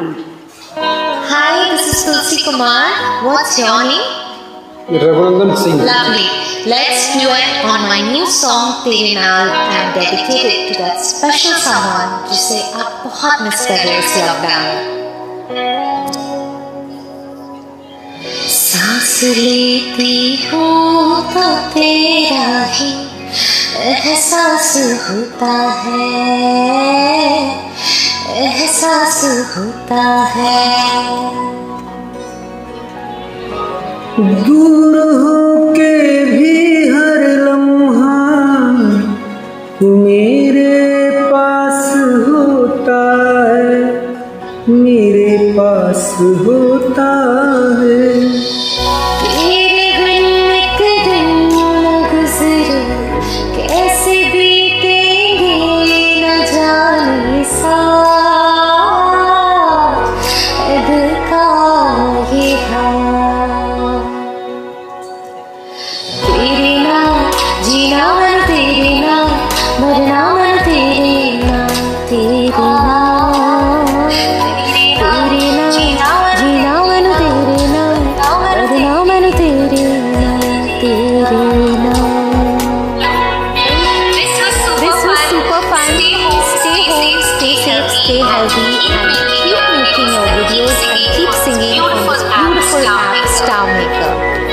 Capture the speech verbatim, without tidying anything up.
Hi, this is Tulsi Kumar. What's your name? Raghunandan Singh. Lovely. Let's duet on my new song Tere Naal and dedicate it to that special someone जिसे आप बहुत miss कर रहे हो इस lockdown. सांस लेती हूँ तो तेरा ही एहसास होता है, एहसास होता है। दूर होके भी हर लम्हा मेरे पास होता है, मेरे पास होता है। तेरे बिन एक दिन न गुजरे कैसे बीतेंगे न जाने साथ दिल का ये हाल। तेरे नाम जीना मन तेरे नाम, मरना मन तेरे नाम, तेरे नाम तेरे नाम जीना मन तेरे नाम, मरना मन तेरे नाम, तेरे नाम। This was super fun. Stay home, stay safe, stay healthy, and keep making your videos and keep singing on this beautiful app Star Maker.